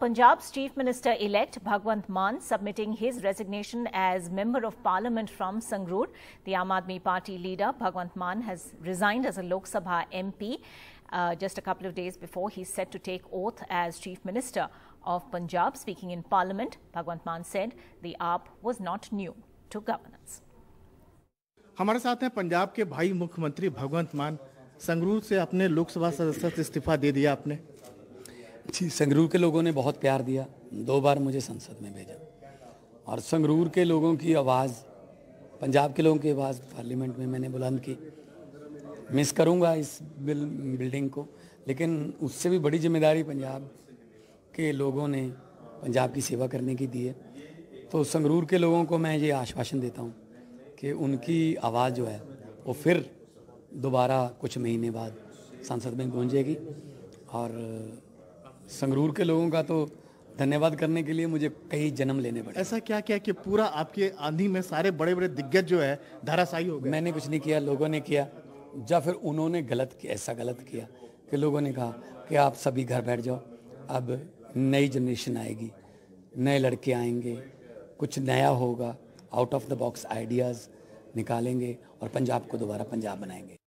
Punjab's Chief Minister-elect Bhagwant Mann submitting his resignation as Member of Parliament from Sangrur. The Aam Aadmi Party leader Bhagwant Mann has resigned as a Lok Sabha MP just a couple of days before he's set to take oath as Chief Minister of Punjab. Speaking in Parliament, Bhagwant Mann said the AAP was not new to governance. हमारे साथ हैं पंजाब के भाई मुख्यमंत्री भगवंत मान। संगरूर से अपने लोकसभा सदस्य से इस्तीफा दे दिया आपने। जी, संगरूर के लोगों ने बहुत प्यार दिया, 2 बार मुझे संसद में भेजा और संगरूर के लोगों की आवाज़, पंजाब के लोगों की आवाज़ पार्लियामेंट में मैंने बुलंद की। मिस करूंगा इस बिल्डिंग को, लेकिन उससे भी बड़ी जिम्मेदारी पंजाब के लोगों ने पंजाब की सेवा करने की दी है। तो संगरूर के लोगों को मैं ये आश्वासन देता हूँ कि उनकी आवाज़ जो है वो फिर दोबारा कुछ महीने बाद संसद में गूंजेगी। और संगरूर के लोगों का तो धन्यवाद करने के लिए मुझे कई जन्म लेने पड़े। ऐसा क्या किया कि पूरा आपके आंधी में सारे बड़े बड़े दिग्गज जो है धराशायी हो गए? मैंने कुछ नहीं किया, लोगों ने किया। या फिर उन्होंने गलत किया, ऐसा गलत किया कि लोगों ने कहा कि आप सभी घर बैठ जाओ, अब नई जनरेशन आएगी, नए लड़के आएंगे, कुछ नया होगा, out of the box ideas निकालेंगे और पंजाब को दोबारा पंजाब बनाएंगे।